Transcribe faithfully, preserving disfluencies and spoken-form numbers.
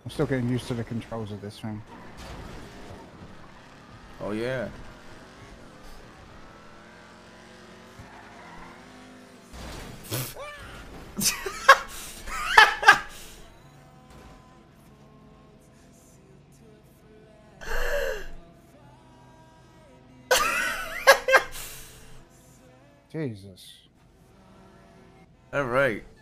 I'm still getting used to the controls of this thing. Oh yeah. Jesus. All right.